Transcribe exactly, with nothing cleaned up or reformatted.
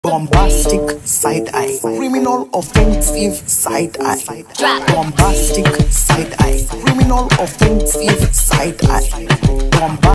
Bombastic side eye, criminal offensive side eye. Bombastic side eye, criminal offensive side eye. Bombastic